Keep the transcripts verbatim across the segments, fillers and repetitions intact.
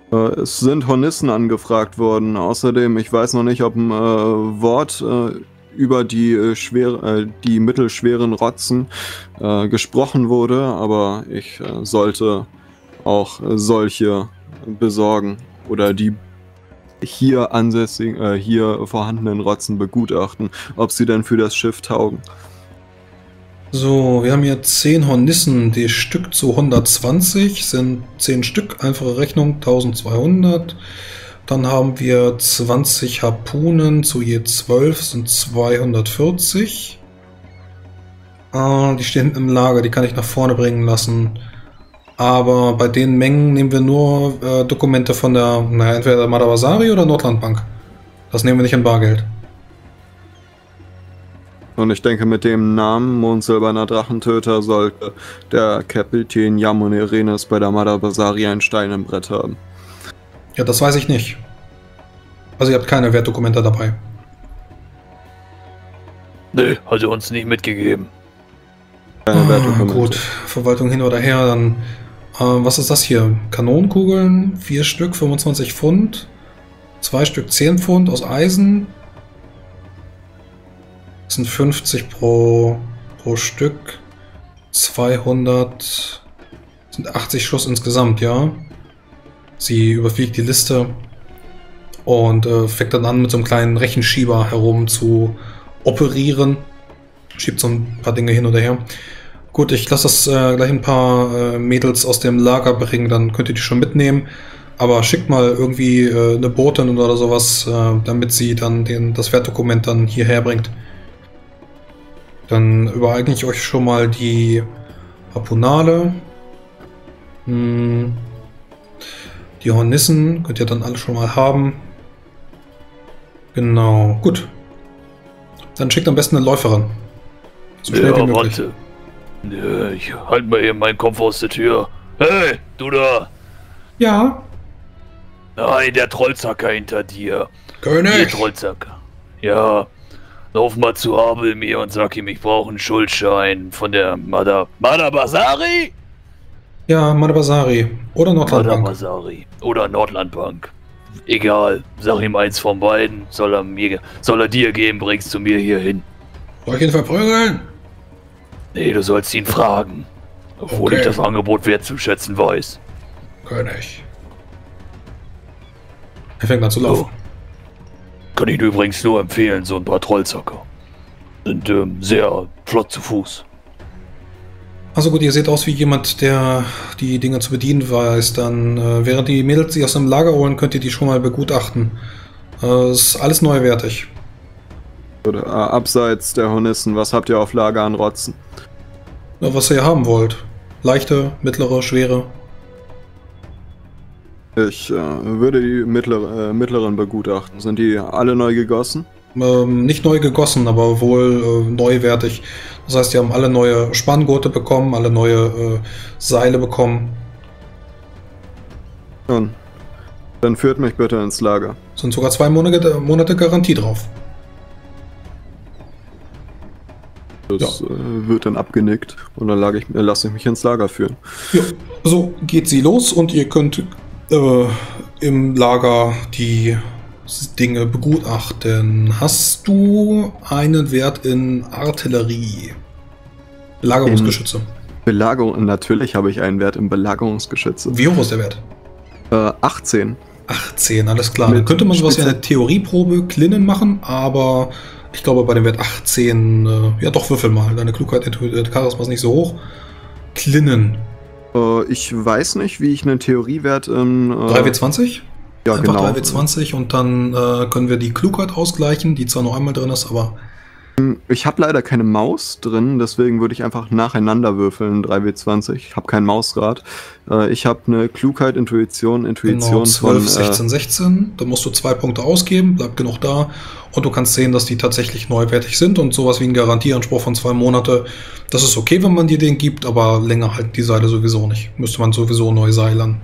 Äh, es sind Hornissen angefragt worden. Außerdem, ich weiß noch nicht, ob ein äh, Wort äh, über die, äh, schwer, äh, die mittelschweren Rotzen äh, gesprochen wurde, aber ich äh, sollte auch äh, solche besorgen oder die hier ansässigen, äh, hier vorhandenen Rotzen begutachten, ob sie denn für das Schiff taugen. So, wir haben hier zehn Hornissen, die Stück zu hundertzwanzig, sind zehn Stück, einfache Rechnung, eintausendzweihundert. Dann haben wir zwanzig Harpunen zu je zwölf, sind zweihundertvierzig. Ah, die stehen im Lager, die kann ich nach vorne bringen lassen. Aber bei den Mengen nehmen wir nur äh, Dokumente von der, naja, entweder der Madawasari oder Nordlandbank. Das nehmen wir nicht in Bargeld. Und ich denke, mit dem Namen Mondsilberner Drachentöter sollte der Kapitän Yamune Renes bei der Madawasari ein Stein im Brett haben. Ja, das weiß ich nicht. Also ihr habt keine Wertdokumente dabei. Nee, hat er uns nicht mitgegeben. Keine Ah, Wertdokumente. gut, Verwaltung hin oder her, dann äh, was ist das hier? Kanonenkugeln, vier Stück, fünfundzwanzig Pfund, zwei Stück zehn Pfund aus Eisen. Das sind fünfzig pro, pro Stück, zweihundert, sind achtzig Schuss insgesamt, ja. Sie überfliegt die Liste und äh, fängt dann an, mit so einem kleinen Rechenschieber herum zu operieren. Schiebt so ein paar Dinge hin oder her. Gut, ich lasse das äh, gleich ein paar äh, Mädels aus dem Lager bringen, dann könnt ihr die schon mitnehmen. Aber schickt mal irgendwie äh, eine Botin oder sowas, äh, damit sie dann den, das Wertdokument dann hierher bringt. Dann übereigne ich euch schon mal die Harpunale. Hm. Die Hornissen könnt ihr dann alle schon mal haben. Genau, gut. Dann schickt am besten eine Läuferin. So schnell wie Ja, möglich. warte. Ja, ich halt mal eben meinen Kopf aus der Tür. Hey, du da! Ja, Nein, der Trollzacker hinter dir. Ihr König. Trollzacker. Ja, lauf mal zu Abel mir und sag ihm, ich brauche einen Schuldschein von der Mada... Madawasari? Ja, Madawasari. Oder Nordlandbank. Madawasari. Oder Nordlandbank. Egal, sag ihm eins von beiden. Soll er mir, soll er dir geben, bringst du mir hier hin. Soll ich ihn verprügeln? Nee, du sollst ihn fragen. Obwohl Okay. ich das Angebot wertzuschätzen weiß. König. Er fängt an zu laufen. So. Kann ich dir übrigens nur empfehlen, so ein paar Trollzacker. Sind ähm, sehr flott zu Fuß. Also gut, ihr seht aus wie jemand, der die Dinge zu bedienen weiß. Dann, äh, während die Mädels sich aus dem Lager holen, könnt ihr die schon mal begutachten. Äh, ist alles neuwertig. Oder, äh, abseits der Hornissen, was habt ihr auf Lager an Rotzen? Ja, was ihr haben wollt. Leichte, mittlere, schwere. Ich äh, würde die mittlere, äh, mittleren begutachten. Sind die alle neu gegossen? Ähm, nicht neu gegossen, aber wohl äh, neuwertig. Das heißt, die haben alle neue Spanngurte bekommen, alle neue äh, Seile bekommen. Nun, dann führt mich bitte ins Lager. Sind sogar zwei Monate, Monate Garantie drauf. Das äh, wird dann abgenickt und dann lag ich, äh, lasse ich mich ins Lager führen. Ja, so geht sie los und ihr könnt äh, im Lager die Dinge begutachten. Hast du einen Wert in Artillerie? Belagerungsgeschütze. Belagerung, natürlich habe ich einen Wert im Belagerungsgeschütze. Wie hoch ist der Wert? Äh, achtzehn. achtzehn, alles klar. Dann Mit könnte man sowas wie Spitze- eine Theorieprobe Klinnen machen, aber ich glaube bei dem Wert achtzehn, äh, ja doch, würfel mal. Deine Klugheit, äh, Charisma ist nicht so hoch. Klinnen. Äh, ich weiß nicht, wie ich einen Theoriewert in... Äh, drei W zwanzig? Ja, Einfach genau. drei W zwanzig und dann äh, können wir die Klugheit ausgleichen, die zwar nur einmal drin ist, aber Ich habe leider keine Maus drin, deswegen würde ich einfach nacheinander würfeln, drei W zwanzig. Ich habe kein Mausrad. Äh, ich habe eine Klugheit, Intuition, Intuition genau, zwölf, von... sechzehn, sechzehn. Da musst du zwei Punkte ausgeben, bleibt genug da. Und du kannst sehen, dass die tatsächlich neuwertig sind und sowas wie ein Garantieanspruch von zwei Monate. Das ist okay, wenn man dir den gibt, aber länger halten die Seile sowieso nicht. Müsste man sowieso neu seilern.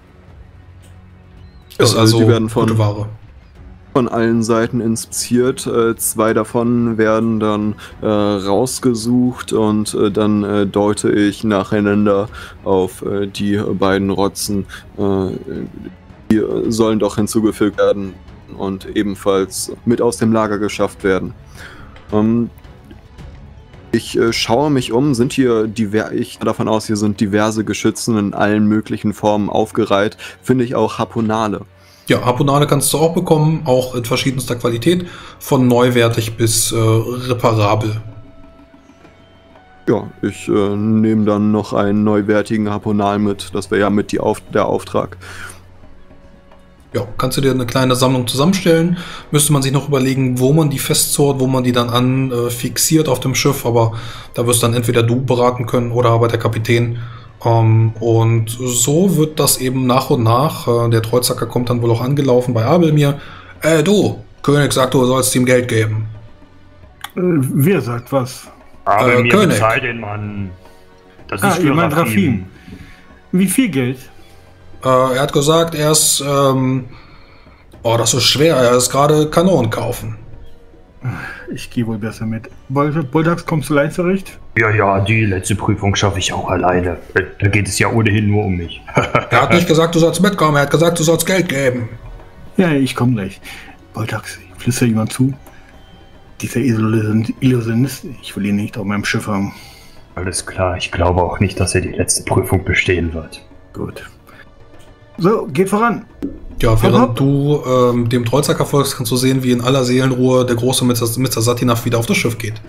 Ja, Ist also also die werden von- gute Ware. von allen Seiten inspiziert. Äh, zwei davon werden dann äh, rausgesucht und äh, dann äh, deute ich nacheinander auf äh, die beiden Rotzen, äh, die äh, sollen doch hinzugefügt werden und ebenfalls mit aus dem Lager geschafft werden. Ähm, ich äh, schaue mich um, sind hier diver ich gehe davon aus, hier sind diverse Geschützen in allen möglichen Formen aufgereiht, finde ich auch Harpunale. Ja, Harpunale kannst du auch bekommen, auch in verschiedenster Qualität, von neuwertig bis äh, reparabel. Ja, ich äh, nehme dann noch einen neuwertigen Harpunal mit. Das wäre ja mit die Auf der Auftrag. Ja, kannst du dir eine kleine Sammlung zusammenstellen. Müsste man sich noch überlegen, wo man die festzurrt, wo man die dann an äh, fixiert auf dem Schiff. Aber da wirst dann entweder du beraten können oder aber der Kapitän. Ähm, und so wird das eben nach und nach. Äh, der Trollzacker kommt dann wohl auch angelaufen bei Abelmir. Äh, du, König sagt, du sollst ihm Geld geben. Äh, wer sagt was? Aber Äh, mir König. bezahlt den Mann. Das Ah, ist ihr für meint Rafim. Rafim. Wie viel Geld? Äh, er hat gesagt, er ist, ähm, oh, das ist schwer, er ist gerade Kanonen kaufen. Ich gehe wohl besser mit. Bol- Boldax, kommst du leicht zurecht? Ja, ja, die letzte Prüfung schaffe ich auch alleine. Äh, Da geht es ja ohnehin nur um mich. Er hat nicht gesagt, du sollst mitkommen, er hat gesagt, du sollst Geld geben. Ja, ich komme gleich. Boldax, ich flüstere jemand zu. Dieser Illusion- Illusionist, ich will ihn nicht auf meinem Schiff haben. Alles klar, ich glaube auch nicht, dass er die letzte Prüfung bestehen wird. Gut. So, geht voran. Ja, während Hopp, hopp. du ähm, dem Trollzacker folgst, kannst du sehen, wie in aller Seelenruhe der große Mister Mister Satinaf wieder auf das Schiff geht.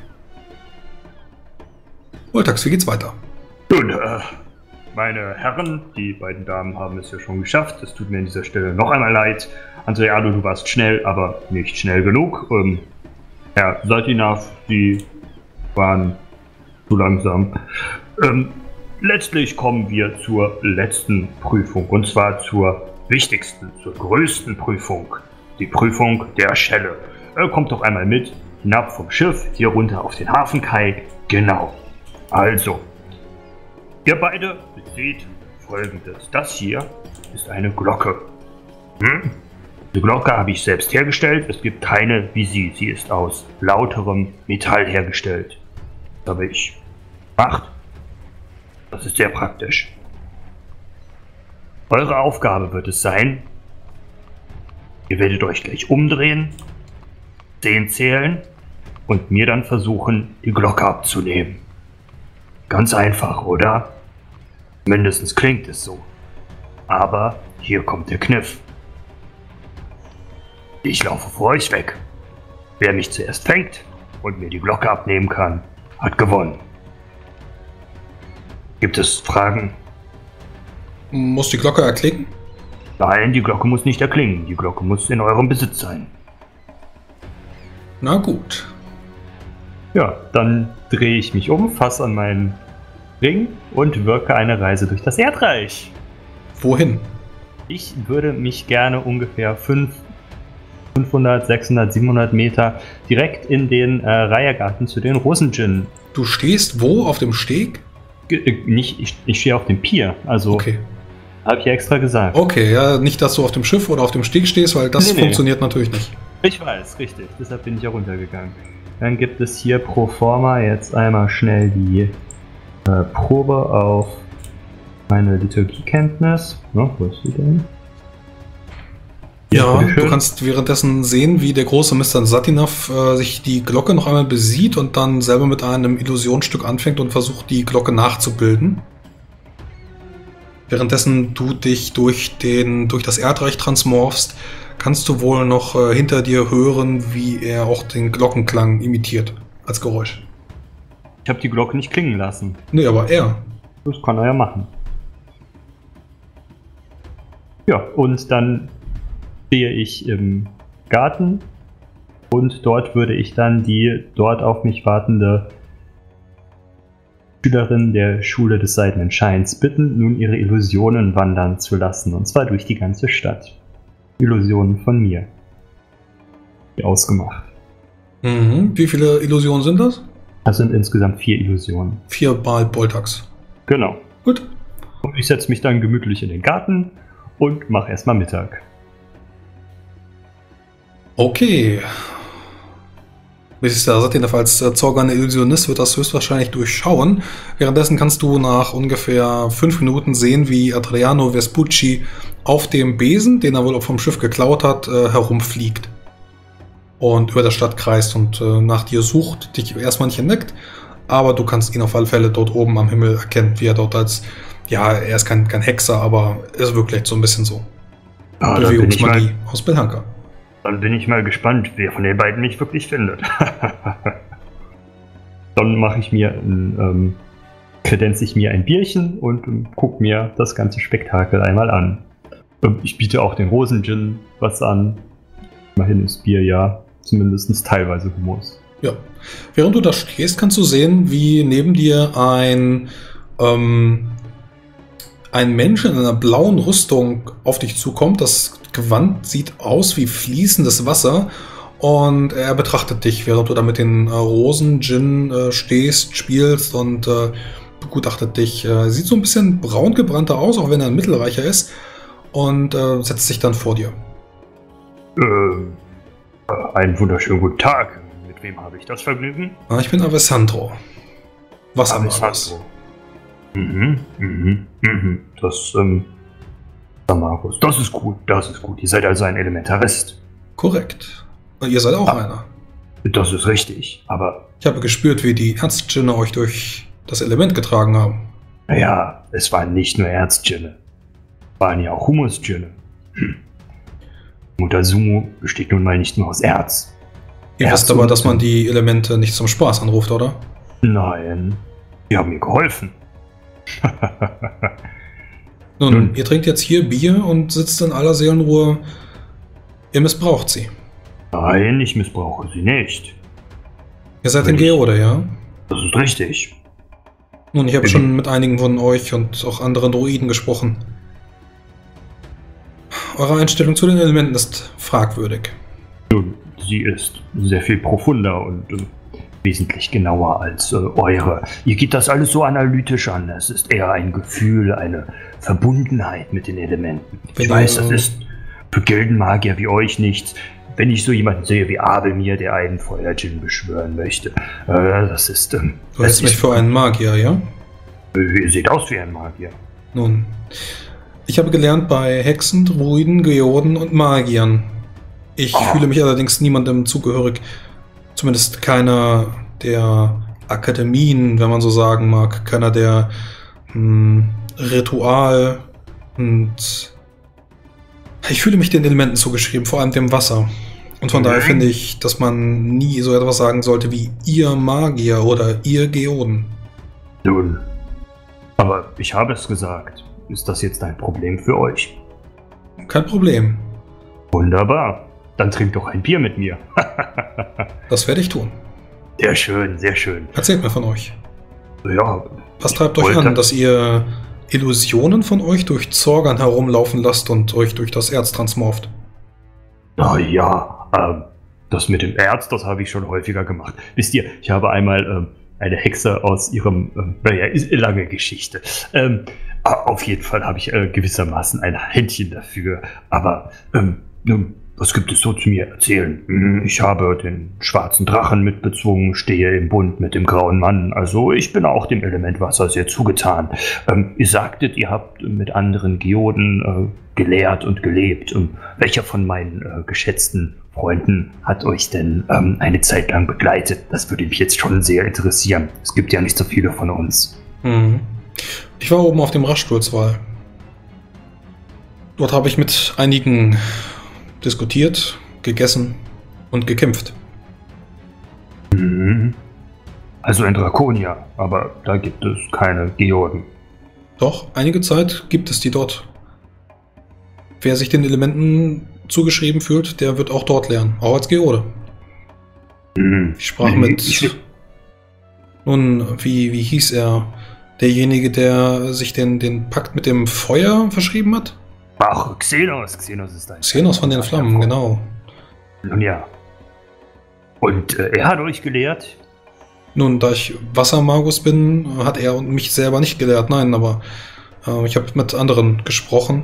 Voltax, wie geht's weiter? Nun, äh, meine Herren, die beiden Damen haben es ja schon geschafft. Es tut mir an dieser Stelle noch einmal leid. Andreado, du warst schnell, aber nicht schnell genug. Ähm, Herr Satinaf, Sie waren zu langsam. Ähm, letztlich kommen wir zur letzten Prüfung, und zwar zur wichtigsten, zur größten Prüfung. Die Prüfung der Schelle. Äh, kommt doch einmal mit, hinab vom Schiff, hier runter auf den Hafenkai. Genau. Also, ihr beide seht Folgendes. Das hier ist eine Glocke. Hm? Die Glocke habe ich selbst hergestellt. Es gibt keine wie sie. Sie ist aus lauterem Metall hergestellt. Das habe ich gemacht. Das ist sehr praktisch. Eure Aufgabe wird es sein, ihr werdet euch gleich umdrehen, zehn zählen und mir dann versuchen, die Glocke abzunehmen. Ganz einfach, oder? Mindestens klingt es so. Aber hier kommt der Kniff. Ich laufe vor euch weg. Wer mich zuerst fängt und mir die Glocke abnehmen kann, hat gewonnen. Gibt es Fragen? Muss die Glocke erklingen? Nein, die Glocke muss nicht erklingen. Die Glocke muss in eurem Besitz sein. Na gut. Ja, dann drehe ich mich um, fasse an meinen Ring und wirke eine Reise durch das Erdreich. Wohin? Ich würde mich gerne ungefähr fünfhundert, sechshundert, siebenhundert Meter direkt in den äh, Reihergarten zu den Rosenjin. Du stehst wo? Auf dem Steg? Ge- äh, Nicht, ich, ich stehe auf dem Pier, also Okay. habe ich ja extra gesagt. Okay, ja, nicht, dass du auf dem Schiff oder auf dem Steg stehst, weil das Nee, nee. funktioniert natürlich nicht. Ich weiß, richtig. Deshalb bin ich ja runtergegangen. Dann gibt es hier pro forma jetzt einmal schnell die äh, Probe auf meine Liturgiekenntnis. Ja, wo ist die denn? Ja, bitteschön. du kannst währenddessen sehen, wie der große Mister Satinaf äh, sich die Glocke noch einmal besieht und dann selber mit einem Illusionsstück anfängt und versucht, die Glocke nachzubilden. Währenddessen du dich durch, den, durch das Erdreich transmorphst, kannst du wohl noch äh, hinter dir hören, wie er auch den Glockenklang imitiert als Geräusch. Ich habe die Glocke nicht klingen lassen. Nee, aber er. Das kann er ja machen. Ja, und dann stehe ich im Garten und dort würde ich dann die dort auf mich wartende Schülerin der Schule des Seidenen Scheins bitten, nun ihre Illusionen wandern zu lassen, und zwar durch die ganze Stadt. Illusionen von mir. Die ausgemacht. Mhm. Wie viele Illusionen sind das? Das sind insgesamt vier Illusionen. Vier Mal Boltax. Genau. Gut. Und ich setze mich dann gemütlich in den Garten und mache erstmal Mittag. Okay. Mister Satinaf als äh, Zorganer Illusionist wird das höchstwahrscheinlich durchschauen. Währenddessen kannst du nach ungefähr fünf Minuten sehen, wie Adriano Vespucci auf dem Besen, den er wohl auch vom Schiff geklaut hat, äh, herumfliegt. Und über der Stadt kreist und äh, nach dir sucht, dich erstmal nicht entdeckt, aber du kannst ihn auf alle Fälle dort oben am Himmel erkennen, wie er dort als, ja, er ist kein, kein Hexer, aber ist wirklich so ein bisschen so. Ah, Bewegungsmagie aus Belhanka. Dann bin ich mal gespannt, wer von den beiden mich wirklich findet. Dann mache ich mir ein, ähm, kredenze ich mir ein Bierchen und ähm, gucke mir das ganze Spektakel einmal an. Ähm, ich biete auch den Rosen-Gin was an. Immerhin ist Bier ja zumindest teilweise Humus. Ja. Während du da stehst, kannst du sehen, wie neben dir ein, ähm, ein Mensch in einer blauen Rüstung auf dich zukommt. Das Gewand sieht aus wie fließendes Wasser und er betrachtet dich, während du da mit den äh, Rosen-Gin äh, stehst, spielst und äh, begutachtet dich. Äh, sieht so ein bisschen braun gebrannter aus, auch wenn er ein Mittelreicher ist, und äh, setzt sich dann vor dir. Ähm, einen wunderschönen guten Tag. Mit wem habe ich das Vergnügen? Ah, ich bin Avesandro. Was haben wir alles? Mhm, mhm, mhm. Das, ähm, Markus, das ist gut, das ist gut. Ihr seid also ein Elementarist. Korrekt. Ihr seid auch ah, einer. Das ist richtig, aber... Ich habe gespürt, wie die Erzginne euch durch das Element getragen haben. Naja, es waren nicht nur Erzginne. Es waren ja auch Humusginne. Hm. Mutasumu besteht nun mal nicht nur aus Erz. Ihr Erz wisst aber, dass man die Elemente nicht zum Spaß anruft, oder? Nein, die haben mir geholfen. Nun, Nun, ihr trinkt jetzt hier Bier und sitzt in aller Seelenruhe. Ihr missbraucht sie. Nein, ich missbrauche sie nicht. Ihr seid in Geode, ja? Das ist richtig. Nun, ich habe schon mit einigen von euch und auch anderen Druiden gesprochen. Eure Einstellung zu den Elementen ist fragwürdig. Nun, sie ist sehr viel profunder und äh, wesentlich genauer als äh, eure. Ihr geht das alles so analytisch an. Es ist eher ein Gefühl, eine Verbundenheit mit den Elementen. Wenn ich weiß, ihr, das ist für Gildenmagier wie euch nichts. Wenn ich so jemanden sehe wie Abelmir, der einen Feuer-Djinn beschwören möchte. Äh, das ist... Ähm, du hältst mich für einen Magier, ja? Ihr seht aus wie ein Magier. Nun, ich habe gelernt bei Hexen, Druiden, Geoden und Magiern. Ich oh. fühle mich allerdings niemandem zugehörig. Zumindest keiner der Akademien, wenn man so sagen mag. Keiner der hm, Ritual. Und ich fühle mich den Elementen zugeschrieben, vor allem dem Wasser. Und von mhm. daher finde ich, dass man nie so etwas sagen sollte wie ihr Magier oder ihr Geoden. Nun, aber ich habe es gesagt. Ist das jetzt ein Problem für euch? Kein Problem. Wunderbar. Dann trinkt doch ein Bier mit mir. Das werde ich tun. Sehr schön, sehr schön. Erzählt mir von euch. Ja. Was treibt euch an, dass ihr Illusionen von euch durch Zorgan herumlaufen lasst und euch durch das Erz transmorft? Na ja, ähm, das mit dem Erz, das habe ich schon häufiger gemacht. Wisst ihr, ich habe einmal ähm, eine Hexe aus ihrem, ähm, naja, ist eine lange Geschichte. Ähm, auf jeden Fall habe ich äh, gewissermaßen ein Händchen dafür. Aber, ähm, nun, was gibt es so zu mir erzählen? Ich habe den schwarzen Drachen mitbezwungen, stehe im Bund mit dem grauen Mann. Also ich bin auch dem Element Wasser sehr zugetan. Ähm, ihr sagtet, ihr habt mit anderen Geoden äh, gelehrt und gelebt. Und welcher von meinen äh, geschätzten Freunden hat euch denn ähm, eine Zeit lang begleitet? Das würde mich jetzt schon sehr interessieren. Es gibt ja nicht so viele von uns. Mhm. Ich war oben auf dem Raststuhlswall. Dort habe ich mit einigen diskutiert, gegessen und gekämpft. Mhm. Also in Draconia, aber da gibt es keine Geoden. Doch, einige Zeit gibt es die dort. Wer sich den Elementen zugeschrieben fühlt, der wird auch dort lernen, auch als Geode. Mhm. Ich sprach mit... Nun, wie, wie hieß er? Derjenige, der sich den, den Pakt mit dem Feuer verschrieben hat? Ach, Xenos. Xenos ist ein... Xenos von den Flammen, genau. Nun ja. Und äh, er hat euch gelehrt? Nun, da ich Wassermagus bin, hat er mich selber nicht gelehrt, nein, aber äh, ich habe mit anderen gesprochen.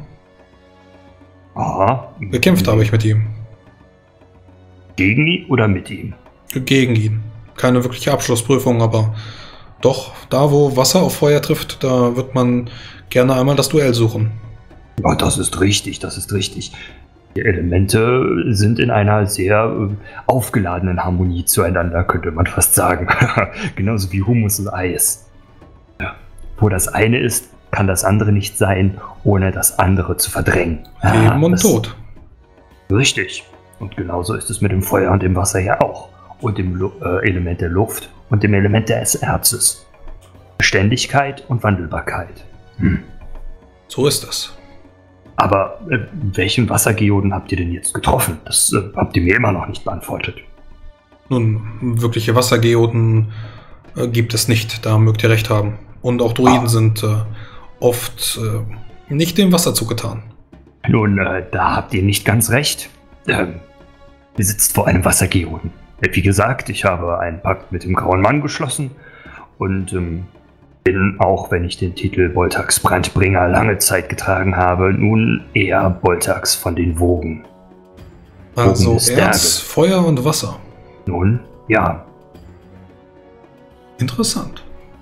Aha. Gekämpft habe ich mit ihm. Gegen ihn oder mit ihm? Gegen ihn. Keine wirkliche Abschlussprüfung, aber doch, da wo Wasser auf Feuer trifft, da wird man gerne einmal das Duell suchen. Ja, das ist richtig, das ist richtig. Die Elemente sind in einer sehr äh, aufgeladenen Harmonie zueinander, könnte man fast sagen. Genauso wie Humus und Eis. Ja. Wo das eine ist, kann das andere nicht sein, ohne das andere zu verdrängen. Leben ah, und Tod. Richtig. Und genauso ist es mit dem Feuer und dem Wasser ja auch. Und dem Lu äh, Element der Luft und dem Element des Erzes. Beständigkeit und Wandelbarkeit. Hm. So ist es. Aber äh, welchen Wassergeoden habt ihr denn jetzt getroffen? Das äh, habt ihr mir immer noch nicht beantwortet. Nun, wirkliche Wassergeoden äh, gibt es nicht, da mögt ihr recht haben. Und auch Druiden ah. sind äh, oft äh, nicht dem Wasser zugetan. Nun, äh, da habt ihr nicht ganz recht. Ähm, ihr sitzt vor einem Wassergeoden. Wie gesagt, ich habe einen Pakt mit dem Grauen Mann geschlossen und ähm, bin, auch wenn ich den Titel Boltax Brandbringer lange Zeit getragen habe, nun eher Boltax von den Wogen. Also Wogen Erz, Feuer und Wasser. Nun, ja. Interessant.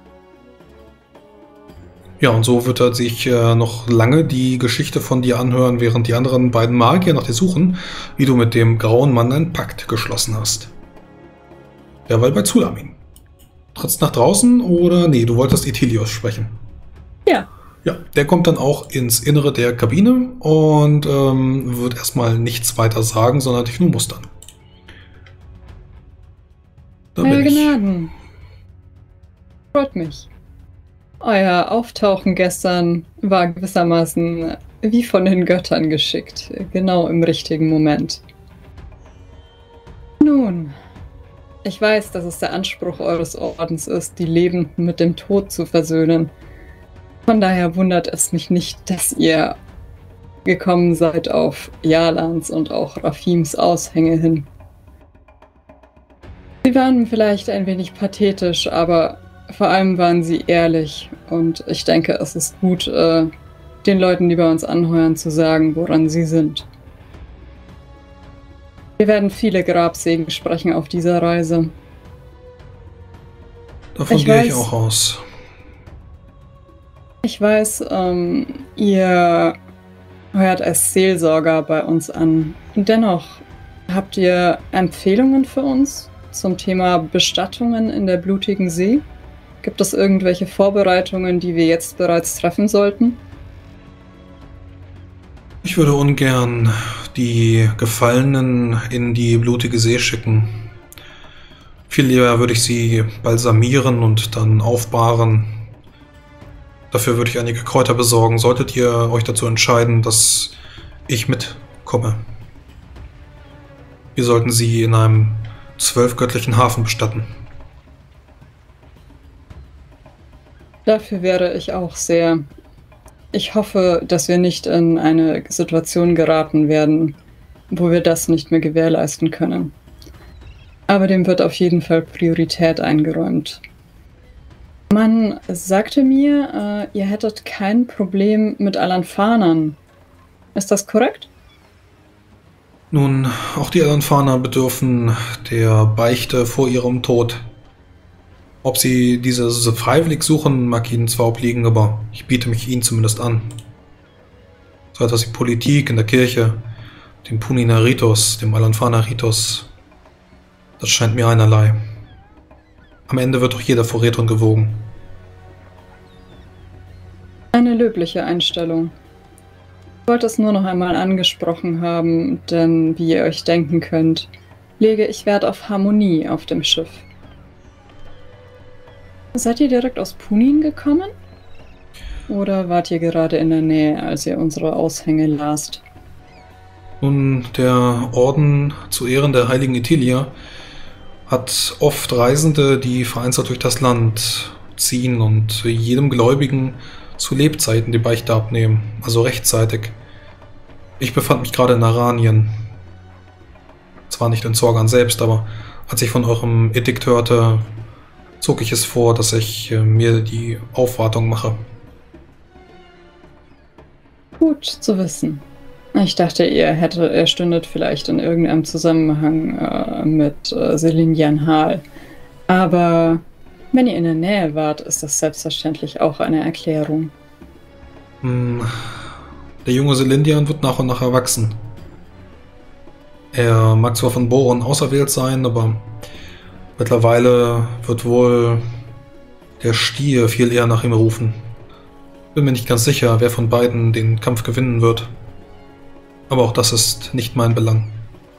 Ja, und so wird er sich äh, noch lange die Geschichte von dir anhören, während die anderen beiden Magier nach dir suchen, wie du mit dem Grauen Mann einen Pakt geschlossen hast. Derweil bei Zulamin. Trittst nach draußen oder nee, du wolltest Ithilios sprechen? Ja. Ja, der kommt dann auch ins Innere der Kabine und ähm, wird erstmal nichts weiter sagen, sondern dich nur mustern. Da Euer Gnaden. Freut mich. Euer Auftauchen gestern war gewissermaßen wie von den Göttern geschickt, genau im richtigen Moment. Nun, ich weiß, dass es der Anspruch eures Ordens ist, die Lebenden mit dem Tod zu versöhnen. Von daher wundert es mich nicht, dass ihr gekommen seid auf Jalans und auch Rafims Aushänge hin. Sie waren vielleicht ein wenig pathetisch, aber vor allem waren sie ehrlich. Und ich denke, es ist gut, äh, den Leuten, die bei uns anheuern, zu sagen, woran sie sind. Wir werden viele Grabsegen sprechen auf dieser Reise. Davon ich gehe weiß, ich auch aus. Ich weiß, ähm, ihr heuert als Seelsorger bei uns an. Dennoch, habt ihr Empfehlungen für uns zum Thema Bestattungen in der blutigen See? Gibt es irgendwelche Vorbereitungen, die wir jetzt bereits treffen sollten? Ich würde ungern die Gefallenen in die blutige See schicken. Viel lieber würde ich sie balsamieren und dann aufbahren. Dafür würde ich einige Kräuter besorgen. Solltet ihr euch dazu entscheiden, dass ich mitkomme. Wir sollten sie in einem zwölfgöttlichen Hafen bestatten. Dafür wäre ich auch sehr. Ich hoffe, dass wir nicht in eine Situation geraten werden, wo wir das nicht mehr gewährleisten können. Aber dem wird auf jeden Fall Priorität eingeräumt. Man sagte mir, äh, ihr hättet kein Problem mit Alanfanern. Ist das korrekt? Nun, auch die Alanfaner bedürfen der Beichte vor ihrem Tod. Ob sie diese freiwillig suchen, mag ihnen zwar obliegen, aber ich biete mich ihnen zumindest an. So etwas wie Politik in der Kirche, dem Punina-Ritus, dem Alanfana-Ritus, das scheint mir einerlei. Am Ende wird doch jeder vor Retron gewogen. Eine löbliche Einstellung. Ich wollte es nur noch einmal angesprochen haben, denn wie ihr euch denken könnt, lege ich Wert auf Harmonie auf dem Schiff. Seid ihr direkt aus Punin gekommen? Oder wart ihr gerade in der Nähe, als ihr unsere Aushänge lasst? Nun, der Orden zu Ehren der heiligen Ithilien hat oft Reisende, die vereinzelt durch das Land ziehen und jedem Gläubigen zu Lebzeiten die Beichte abnehmen, also rechtzeitig. Ich befand mich gerade in Aranien. Zwar nicht in Zorgan selbst, aber als ich von eurem Edikt hörte, zog ich es vor, dass ich äh, mir die Aufwartung mache. Gut zu wissen. Ich dachte, ihr hättet, ihr stündet vielleicht in irgendeinem Zusammenhang äh, mit äh, Selinian Hal. Aber wenn ihr in der Nähe wart, ist das selbstverständlich auch eine Erklärung. Hm, Der junge Selindian wird nach und nach erwachsen. Er mag zwar von Boron auserwählt sein, aber mittlerweile wird wohl der Stier viel eher nach ihm rufen. Bin mir nicht ganz sicher, wer von beiden den Kampf gewinnen wird. Aber auch das ist nicht mein Belang.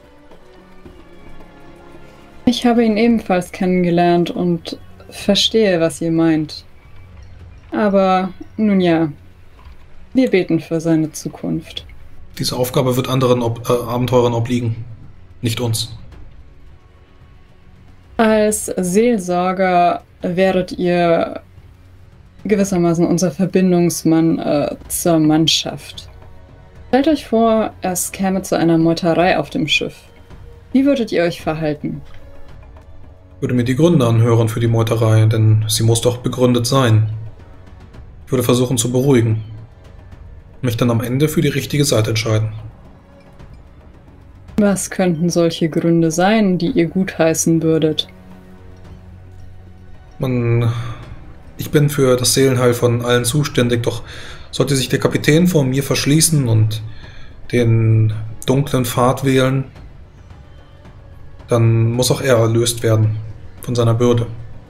Ich habe ihn ebenfalls kennengelernt und verstehe, was ihr meint. Aber nun ja, wir beten für seine Zukunft. Diese Aufgabe wird anderen Ob- äh, Abenteurern obliegen, nicht uns. Als Seelsorger wäret ihr gewissermaßen unser Verbindungsmann äh, zur Mannschaft. Stellt euch vor, es käme zu einer Meuterei auf dem Schiff. Wie würdet ihr euch verhalten? Ich würde mir die Gründe anhören für die Meuterei, denn sie muss doch begründet sein. Ich würde versuchen zu beruhigen. Mich dann am Ende für die richtige Seite entscheiden. Was könnten solche Gründe sein, die ihr gutheißen würdet? Man, ich bin für das Seelenheil von allen zuständig, doch sollte sich der Kapitän vor mir verschließen und den dunklen Pfad wählen, dann muss auch er erlöst werden von seiner Bürde.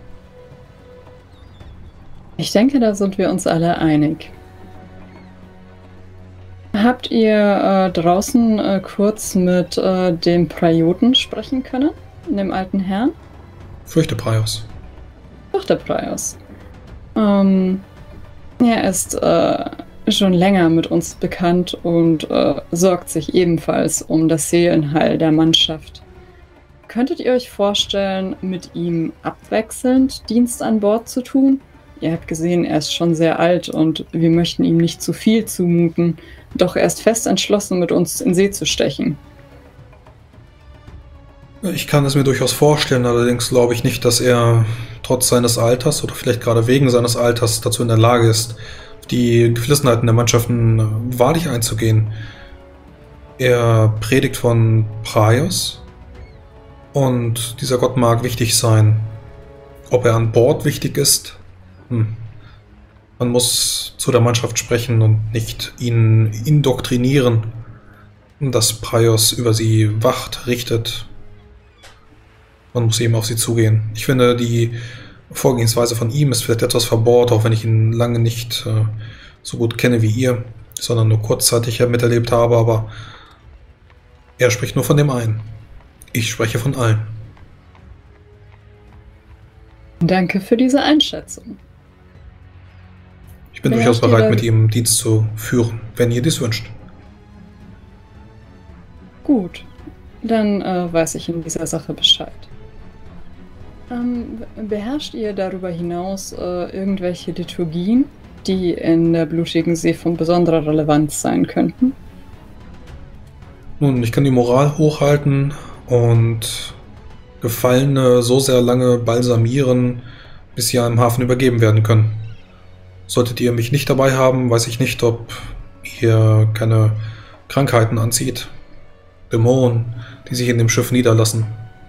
Ich denke, da sind wir uns alle einig. Habt ihr äh, draußen äh, kurz mit äh, dem Prioten sprechen können? Dem alten Herrn? Fürchte Prios. Doch, der Prios. Ähm, er ist äh, schon länger mit uns bekannt und äh, sorgt sich ebenfalls um das Seelenheil der Mannschaft. Könntet ihr euch vorstellen, mit ihm abwechselnd Dienst an Bord zu tun? Ihr habt gesehen, er ist schon sehr alt und wir möchten ihm nicht zu viel zumuten, doch er ist fest entschlossen, mit uns in See zu stechen. Ich kann es mir durchaus vorstellen, allerdings glaube ich nicht, dass er trotz seines Alters oder vielleicht gerade wegen seines Alters dazu in der Lage ist, auf die Geflissenheiten der Mannschaften wahrlich einzugehen. Er predigt von Prios und dieser Gott mag wichtig sein. Ob er an Bord wichtig ist? Hm. Man muss zu der Mannschaft sprechen und nicht ihn indoktrinieren, dass Prios über sie wacht, richtet. Man muss eben auf sie zugehen. Ich finde, die Vorgehensweise von ihm ist vielleicht etwas verbohrt, auch wenn ich ihn lange nicht äh, so gut kenne wie ihr, sondern nur kurzzeitig miterlebt habe, aber er spricht nur von dem einen. Ich spreche von allen. Danke für diese Einschätzung. Ich bin Wer durchaus hat bereit, dir- mit ihm Dienst zu führen, wenn ihr dies wünscht. Gut, dann äh, weiß ich in dieser Sache Bescheid. Ähm, beherrscht ihr darüber hinaus äh, irgendwelche Liturgien, die in der Blutigen See von besonderer Relevanz sein könnten? Nun, ich kann die Moral hochhalten und Gefallene so sehr lange balsamieren, bis sie einem Hafen übergeben werden können. Solltet ihr mich nicht dabei haben, weiß ich nicht, ob ihr keine Krankheiten anzieht. Dämonen, die sich in dem Schiff niederlassen.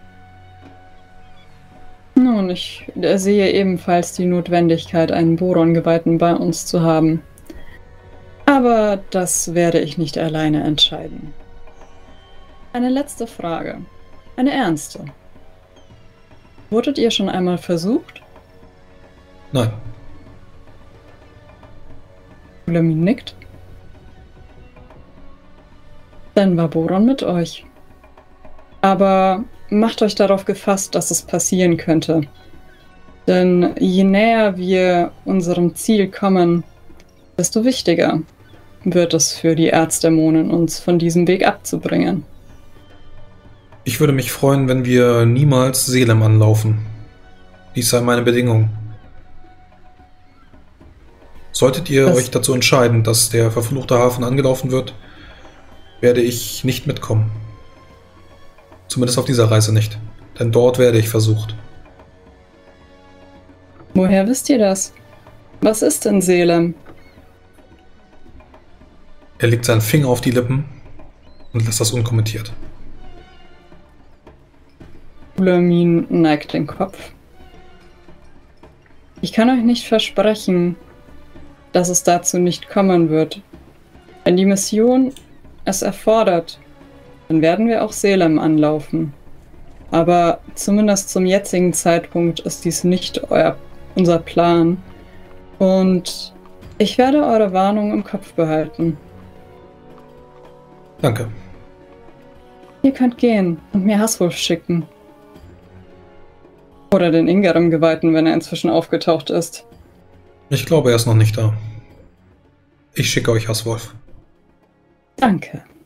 Nun, ich äh, sehe ebenfalls die Notwendigkeit, einen Boron-Geweihten bei uns zu haben. Aber das werde ich nicht alleine entscheiden. Eine letzte Frage. Eine ernste. Wurdet ihr schon einmal versucht? Nein, Ulamin nickt. Dann war Boron mit euch. Aber macht euch darauf gefasst, dass es passieren könnte. Denn je näher wir unserem Ziel kommen, desto wichtiger wird es für die Erzdämonen, uns von diesem Weg abzubringen. ich würde mich freuen, wenn wir niemals Selem anlaufen. Dies sei meine Bedingung. Solltet ihr Das- euch dazu entscheiden, dass der verfluchte Hafen angelaufen wird, werde ich nicht mitkommen. Zumindest auf dieser Reise nicht. Denn dort werde ich versucht. Woher wisst ihr das? Was ist in Selem? Er legt seinen Finger auf die Lippen und lässt das unkommentiert. Ulamin neigt den Kopf. Ich kann euch nicht versprechen, dass es dazu nicht kommen wird. Wenn die Mission es erfordert, dann werden wir auch Salem anlaufen. Aber zumindest zum jetzigen Zeitpunkt ist dies nicht euer, unser Plan. Und ich werde eure Warnung im Kopf behalten. Danke. Ihr könnt gehen und mir Haswolf schicken. Oder den Ingarim-Geweihten, wenn er inzwischen aufgetaucht ist. Ich glaube, er ist noch nicht da. Ich schicke euch Haswolf. Danke.